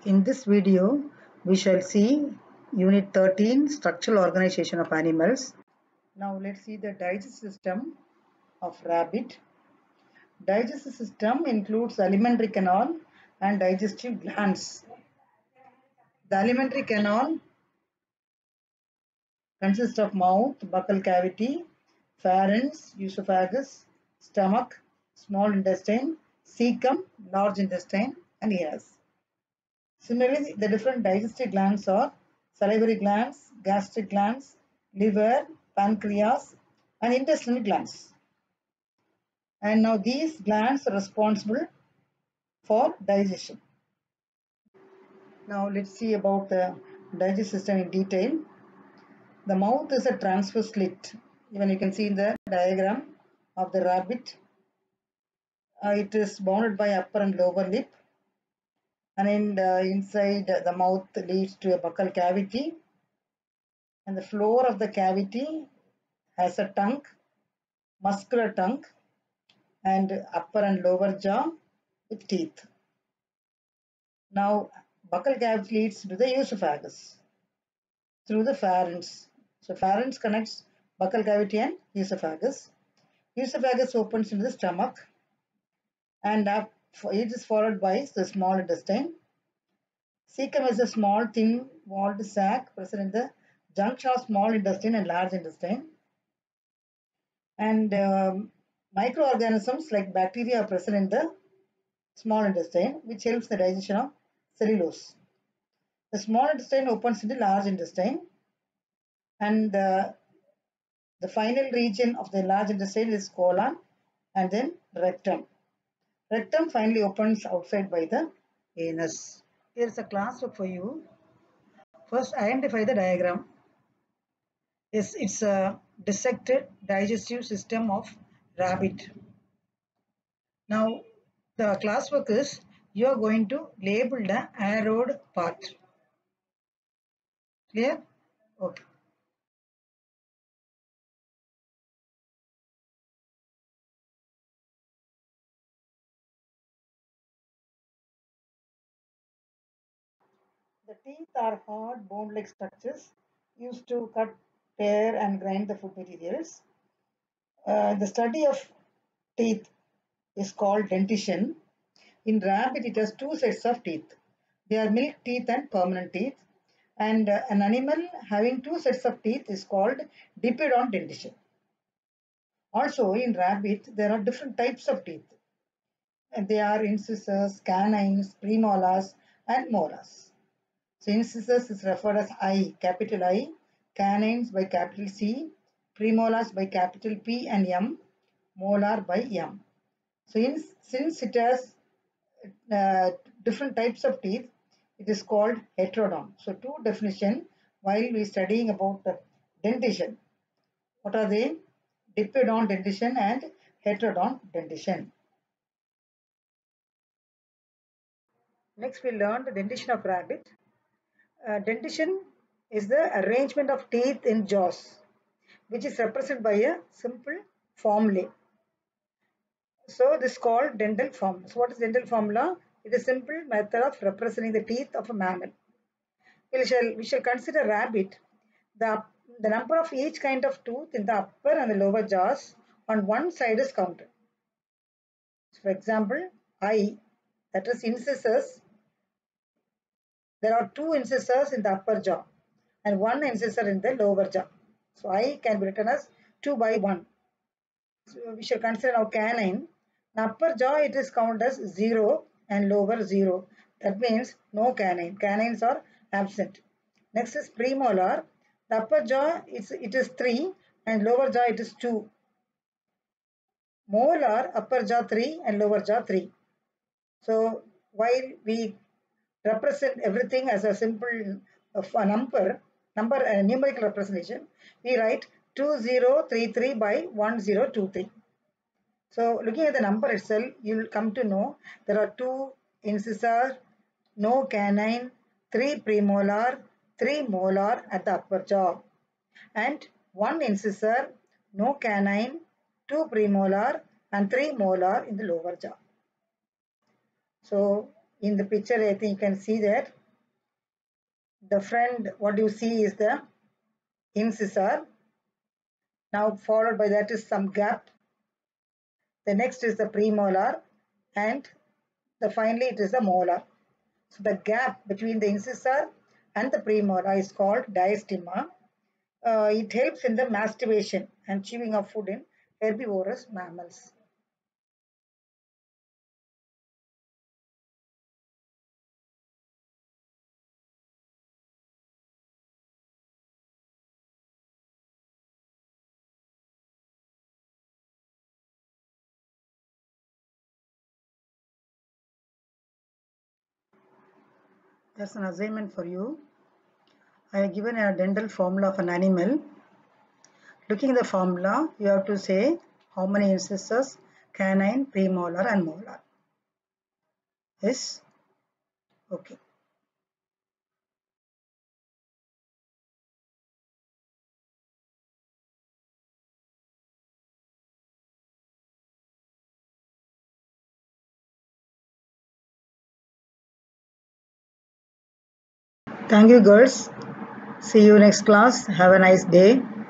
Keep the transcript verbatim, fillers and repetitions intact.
In this video, we shall see Unit thirteen, Structural Organization of Animals. Now let's see the digestive system of rabbit. Digestive system includes alimentary canal and digestive glands. The alimentary canal consists of mouth, buccal cavity, pharynx, esophagus, stomach, small intestine, cecum, large intestine, and ears. Similarly, the different digestive glands are salivary glands, gastric glands, liver, pancreas, and intestinal glands. And now these glands are responsible for digestion. Now let's see about the digestive system in detail. The mouth is a transverse slit. Even you can see in the diagram of the rabbit. Uh, it is bounded by upper and lower lip. And in the, inside the mouth leads to a buccal cavity. And the floor of the cavity has a tongue, muscular tongue, and upper and lower jaw with teeth. Now, buccal cavity leads to the esophagus through the pharynx. So, pharynx connects buccal cavity and esophagus. Esophagus opens into the stomach, and it is followed by the small intestine. Cecum is a small, thin-walled sac present in the junction of small intestine and large intestine. And um, microorganisms like bacteria are present in the small intestine, which helps the digestion of cellulose. The small intestine opens into large intestine, and the, the final region of the large intestine is colon and then rectum. Rectum finally opens outside by the anus. Here is a classwork for you. First, identify the diagram. Yes, it's a dissected digestive system of rabbit. Now, the classwork is you are going to label the arrowed part. Clear? Okay. The teeth are hard bone-like structures used to cut, tear, and grind the food materials. Uh, the study of teeth is called dentition. In rabbit, it has two sets of teeth. They are milk teeth and permanent teeth. And uh, an animal having two sets of teeth is called dipedon dentition. Also, in rabbit, there are different types of teeth. And they are incisors, canines, premolars, and molars. So, incisors is referred as I, capital I, canines by capital C, premolars by capital P and M, molar by M. So, in, since it has uh, different types of teeth, it is called heterodon. So, two definition while we studying about the dentition. What are they? Dipedon dentition and heterodon dentition. Next, we learn the dentition of rabbit. Uh, dentition is the arrangement of teeth in jaws, which is represented by a simple formulae. So, this is called dental formula. So, what is dental formula? It is a simple method of representing the teeth of a mammal. We shall, we shall consider rabbit. The, the number of each kind of tooth in the upper and the lower jaws on one side is counted. So, for example, I, that is incisors. There are two incisors in the upper jaw and one incisor in the lower jaw. So, I can be written as two by one. So, we shall consider now canine. In upper jaw, it is counted as zero and lower zero. That means no canine. Canines are absent. Next is premolar. The upper jaw, it's, it is three and lower jaw, it is two. Molar, upper jaw three and lower jaw three. So, while we represent everything as a simple uh, number, number uh, numerical representation, we write two zero three three by one zero two three. So, looking at the number itself, you will come to know there are two incisor, no canine, three premolar, three molar at the upper jaw, and one incisor, no canine, two premolar, and three molar in the lower jaw. So, In the picture, I think you can see that the front, what you see is the incisor. Now followed by that is some gap. The next is the premolar, and the finally it is the molar. So the gap between the incisor and the premolar is called diastema. Uh, it helps in the mastication and chewing of food in herbivorous mammals. That's an assignment for you. I have given a dental formula of an animal. Looking at the formula, you have to say how many incisors: canine, premolar, and molar. Yes? Okay. Thank you, girls. See you next class. Have a nice day.